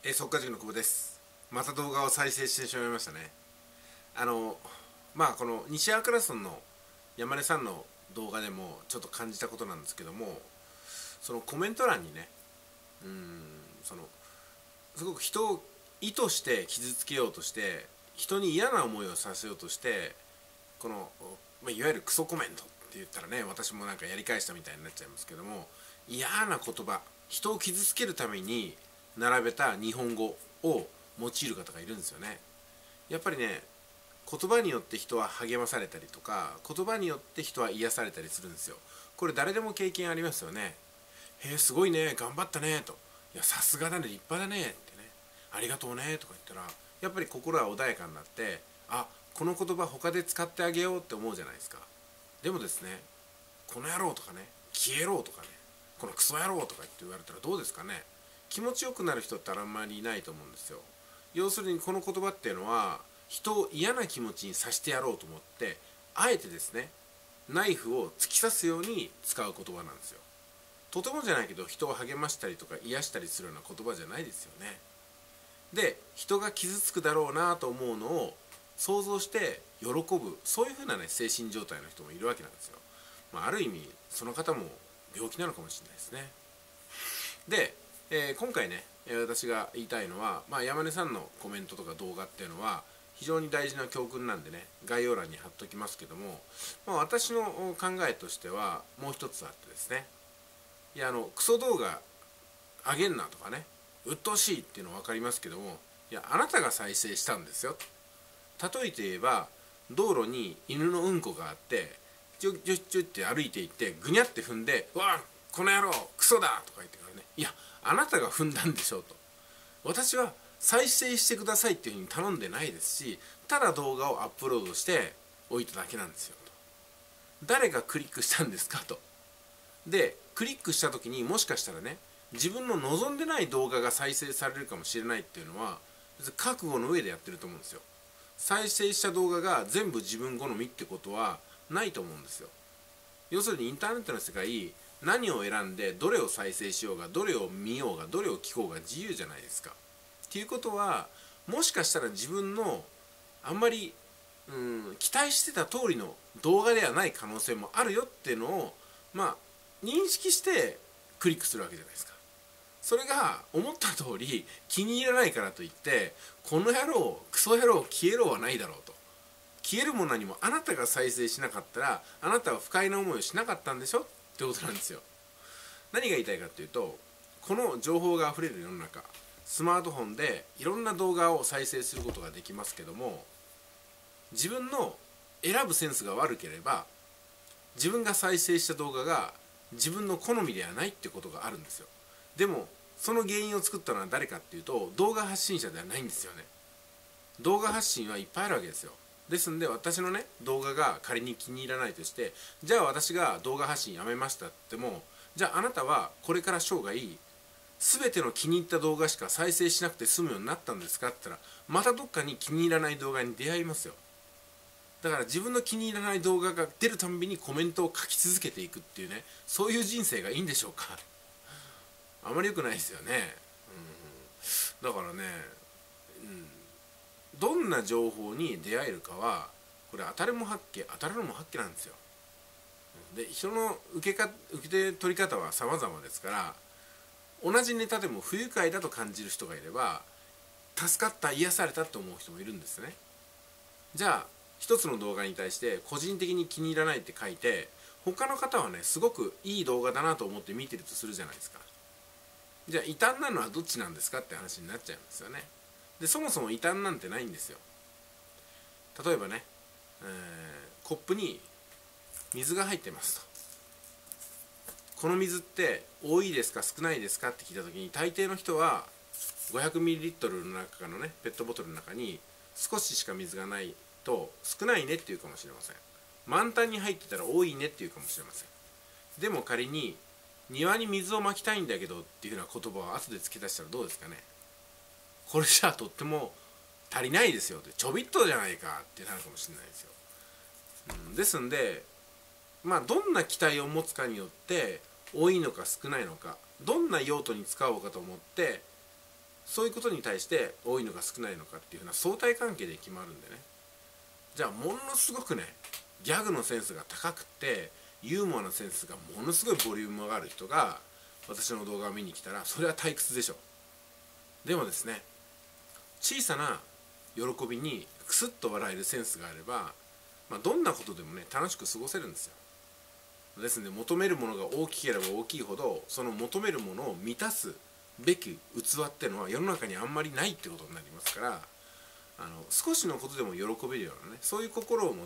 速稼塾の久保です。また動画を再生してしまいましたね。この西アクラソンの山根さんの動画でもちょっと感じたことなんですけども、そのコメント欄にね、すごく人を意図して傷つけようとして、人に嫌な思いをさせようとして、この、いわゆるクソコメントって言ったらね、私もなんかやり返したみたいになっちゃいますけども、嫌な言葉、人を傷つけるために並べた日本語を用いる方がいるんですよね。やっぱりね、言葉によって人は励まされたりとか、言葉によって人は癒されたりするんですよ。これ誰でも経験ありますよね。すごいね、頑張ったねと、いやさすがだね、立派だねってね、ありがとうねとか言ったら、やっぱり心は穏やかになって、この言葉他で使ってあげようって思うじゃないですか。でもですね、この野郎とかね、消えろとかね、このクソ野郎とかって言われたらどうですかね。気持ちよくなる人ってあんまりいないと思うんですよ。要するにこの言葉っていうのは人を嫌な気持ちにさせてやろうと思って、あえてですね、ナイフを突き刺すように使う言葉なんですよ。とてもじゃないけど人を励ましたりとか癒したりするような言葉じゃないですよね。で、人が傷つくだろうなと思うのを想像して喜ぶ、そういうふうなね、精神状態の人もいるわけなんですよ。ある意味その方も病気なのかもしれないですね。で、今回ね、私が言いたいのは、山根さんのコメントとか動画っていうのは非常に大事な教訓なんでね、概要欄に貼っときますけども、私の考えとしてはもう一つあってですね、クソ動画あげんなとかね、鬱陶しいっていうのは分かりますけども、いや、あなたが再生したんですよ。例えて言えば、道路に犬のうんこがあって、チュッチュッチュッって歩いていってぐにゃって踏んで、うわこの野郎クソだとか言ってからね、いやあなたが踏んだんでしょうと。私は再生してくださいっていうふうに頼んでないですし、ただ動画をアップロードしておいただけなんですよと。誰がクリックしたんですかと。でクリックした時にもしかしたらね、自分の望んでない動画が再生されるかもしれないっていうのは覚悟の上でやってると思うんですよ。再生した動画が全部自分好みってことはないと思うんですよ。要するにインターネットの世界、何を選んでどれを再生しようが、どれを見ようが、どれを聞こうが自由じゃないですか。っていうことは、もしかしたら自分のあんまり期待してた通りの動画ではない可能性もあるよっていうのを認識してクリックするわけじゃないですか。それが思った通り気に入らないからといって、この野郎クソ野郎消えろはないだろうと。消えるも何もあなたが再生しなかったら、あなたは不快な思いをしなかったんでしょってことなんですよ。何が言いたいかっていうと、この情報があふれる世の中、スマートフォンでいろんな動画を再生することができますけども、自分の選ぶセンスが悪ければ、自分が再生した動画が自分の好みではないってことがあるんですよ。でもその原因を作ったのは誰かっていうと、動画発信者ではないんですよね。動画発信はいっぱいあるわけですよ。ですんで、私のね動画が仮に気に入らないとして、じゃあ私が動画発信やめましたっても、じゃああなたはこれから生涯全ての気に入った動画しか再生しなくて済むようになったんですかって言ったら、またどっかに気に入らない動画に出会いますよ。だから自分の気に入らない動画が出るたんびにコメントを書き続けていくっていうね、そういう人生がいいんでしょうか。あまり良くないですよね。だからね、どんな情報に出会えるかは、これ当たるのも八卦なんですよ。で、人の受け取り方は様々ですから、同じネタでも不愉快だと感じる人がいれば、助かった、癒されたと思う人もいるんですね。じゃあ一つの動画に対して個人的に気に入らないって書いて、他の方はねすごくいい動画だなと思って見てるとするじゃないですか。じゃあ異端なのはどっちなんですかって話になっちゃいますよね。で、そもそも異端なんてないんですよ。例えばね、コップに水が入ってますと。この水って多いですか少ないですかって聞いた時に、大抵の人は 500ml の中のねペットボトルの中に少ししか水がないと少ないねって言うかもしれません。満タンに入ってたら多いねって言うかもしれません。でも仮に庭に水をまきたいんだけどっていうような言葉を後で付け足したらどうですかね。これじゃあとっても足りないですよって、ちょびっとじゃないかってなるかもしれないですよ。ですんで、どんな期待を持つかによって多いのか少ないのか、どんな用途に使おうかと思ってそういうことに対して多いのか少ないのかっていうふうな相対関係で決まるんでね。じゃあものすごくねギャグのセンスが高くてユーモアのセンスがものすごいボリュームがある人が私の動画を見に来たらそれは退屈でしょ。でもですね、小さな喜びにクスッと笑えるセンスがあれば、どんなことでもね楽しく過ごせるんですよ。ですので求めるものが大きければ大きいほどその求めるものを満たすべき器ってのは世の中にあんまりないってことになりますから、少しのことでも喜べるようなねそういう心を持って、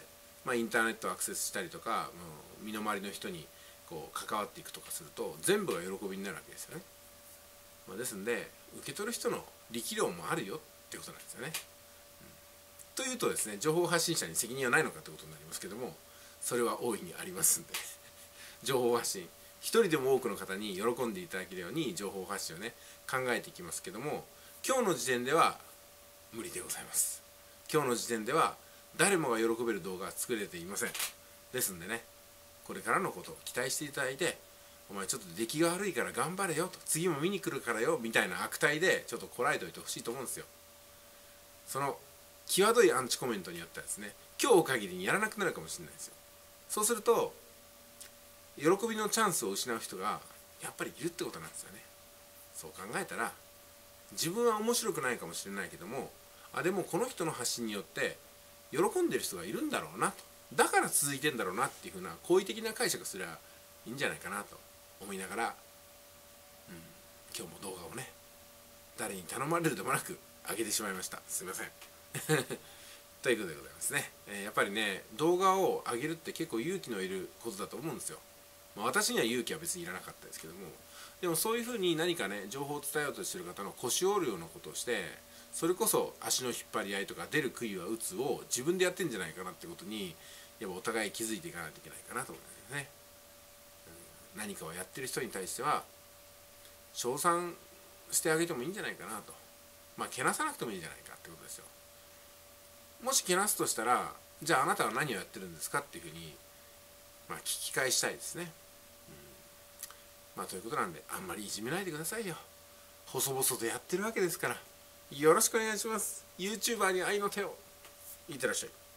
インターネットをアクセスしたりとか、身の回りの人にこう関わっていくとかすると全部が喜びになるわけですよね。ですんで受け取る人の力量もあるよってことなんですよね。というとですね、情報発信者に責任はないのかってことになりますけども、それは大いにありますんで情報発信一人でも多くの方に喜んでいただけるように情報発信をね考えていきますけども、今日の時点では無理でございます。今日の時点では誰もが喜べる動画は作れていません。ですんでね、これからのことを期待していただいて、お前ちょっと出来が悪いから頑張れよと、次も見に来るからよみたいな悪態でちょっとこらえておいてほしいと思うんですよ。その際どいアンチコメントによってはですね、今日を限りにやらなくなるかもしれないですよ。そうすると喜びのチャンスを失う人がやっぱりいるってことなんですよね。そう考えたら自分は面白くないかもしれないけども、でもこの人の発信によって喜んでる人がいるんだろうなと、だから続いてんだろうなっていうふうな好意的な解釈すればいいんじゃないかなと思いながら、今日も動画をね誰に頼まれるでもなく上げてしまいました。すいませんということでございますね。やっぱりね動画を上げるって結構勇気のいることだと思うんですよ。私には勇気は別にいらなかったですけども、でもそういうふうに何かね情報を伝えようとしている方の腰を折るようなことをして、それこそ足の引っ張り合いとか出る杭は打つを自分でやってんじゃないかなってことにやっぱお互い気づいていかないといけないかなと思いますね。何かをやってる人に対しては称賛してあげてもいいんじゃないかなと、けなさなくてもいいんじゃないかってことですよ。もしけなすとしたら、じゃああなたは何をやってるんですかっていうふうに、聞き返したいですね。ということなんであんまりいじめないでくださいよ。細々とやってるわけですからよろしくお願いします。 YouTuber に愛の手を。いってらっしゃい。